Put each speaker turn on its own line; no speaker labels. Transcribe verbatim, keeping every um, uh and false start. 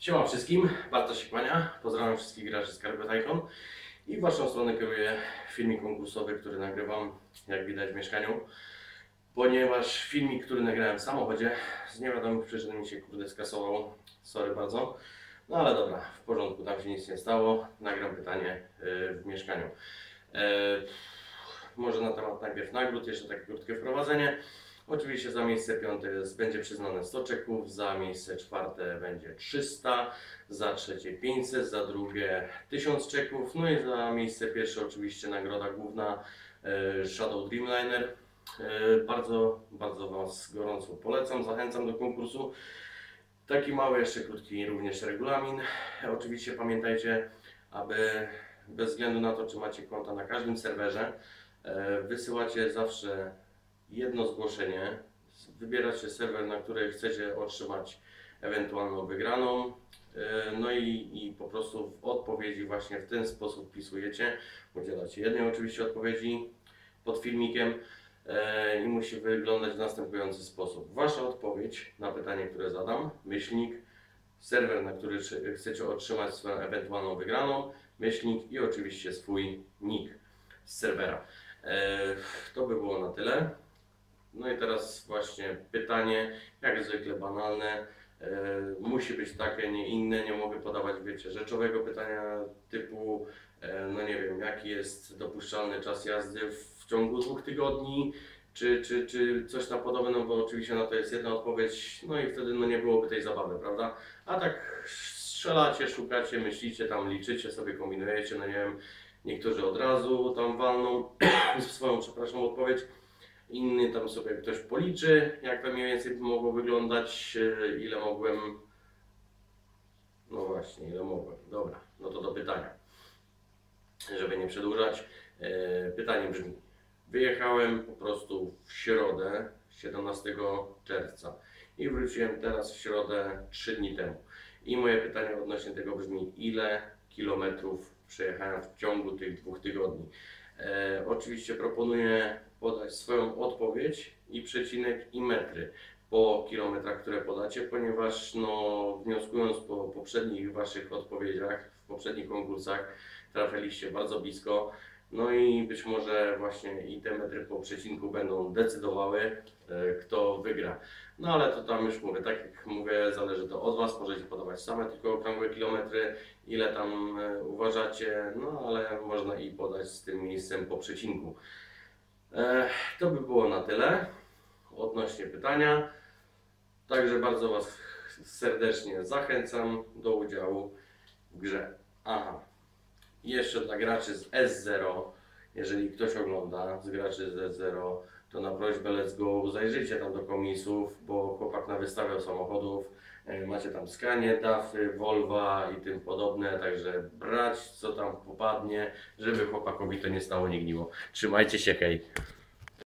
Siema wszystkim, Bartosz się kłania. Pozdrawiam wszystkich graczy z Carpet Icon i w waszą stronę kieruję filmik konkursowy, który nagrywam, jak widać, w mieszkaniu. Ponieważ filmik, który nagrałem w samochodzie, z niewiadomych przyczyn mi się kurde skasował. Sorry bardzo. No ale dobra, w porządku, tam się nic nie stało. Nagram pytanie yy, w mieszkaniu. Yy, może na temat najpierw nagród, jeszcze takie krótkie wprowadzenie. Oczywiście za miejsce piąte jest, będzie przyznane sto czeków, za miejsce czwarte będzie trzysta, za trzecie pięćset, za drugie tysiąc czeków, no i za miejsce pierwsze oczywiście nagroda główna e, Shadow Dreamliner. E, bardzo, bardzo Was gorąco polecam, zachęcam do konkursu. Taki mały, jeszcze krótki również regulamin. E, oczywiście pamiętajcie, aby bez względu na to, czy macie konta na każdym serwerze, e, wysyłacie zawsze jedno zgłoszenie, wybieracie serwer, na który chcecie otrzymać ewentualną wygraną, no i, i po prostu w odpowiedzi właśnie w ten sposób wpisujecie, udzielacie jednej oczywiście odpowiedzi pod filmikiem i musi wyglądać w następujący sposób. Wasza odpowiedź na pytanie, które zadam, myślnik, serwer, na który chcecie otrzymać swoją ewentualną wygraną, myślnik i oczywiście swój nick z serwera. To by było na tyle. No i teraz właśnie pytanie, jak zwykle banalne, e, musi być takie, nie inne, nie mogę podawać, wiecie, rzeczowego pytania typu, e, no nie wiem, jaki jest dopuszczalny czas jazdy w ciągu dwóch tygodni, czy, czy, czy coś tam podobne, no bo oczywiście na to jest jedna odpowiedź, no i wtedy no nie byłoby tej zabawy, prawda? A tak strzelacie, szukacie, myślicie, tam liczycie sobie, kombinujecie, no nie wiem, niektórzy od razu tam walną swoją, przepraszam, odpowiedź. Inny tam sobie ktoś policzy, jak to mniej więcej mogło wyglądać, ile mogłem, no właśnie, ile mogłem. Dobra, no to do pytania, żeby nie przedłużać. Pytanie brzmi, wyjechałem po prostu w środę, siedemnastego czerwca i wróciłem teraz w środę trzy dni temu. I moje pytanie odnośnie tego brzmi, ile kilometrów przejechałem w ciągu tych dwóch tygodni. E, oczywiście proponuję podać swoją odpowiedź i przecinek i metry po kilometrach, które podacie, ponieważ no, wnioskując po poprzednich Waszych odpowiedziach, w poprzednich konkursach trafiliście bardzo blisko, no i być może właśnie i te metry po przecinku będą decydowały, e, kto wygra. No ale to tam już mówię, tak jak mówię, zależy to od Was, możecie podawać same tylko okrągłe kilometry, ile tam e, uważacie, no ale można i podać z tym miejscem po przecinku. E, to by było na tyle odnośnie pytania, także bardzo Was serdecznie zachęcam do udziału w grze. Aha. I jeszcze dla graczy z S zero, jeżeli ktoś ogląda z graczy z S zero, to na prośbę Let's Go zajrzyjcie tam do komisów, bo chłopak nawystawiał samochodów, macie tam Scanie, Dafy, Volva i tym podobne, także brać co tam popadnie, żeby chłopakowi to nie stało, nie gniło. Trzymajcie się, hej!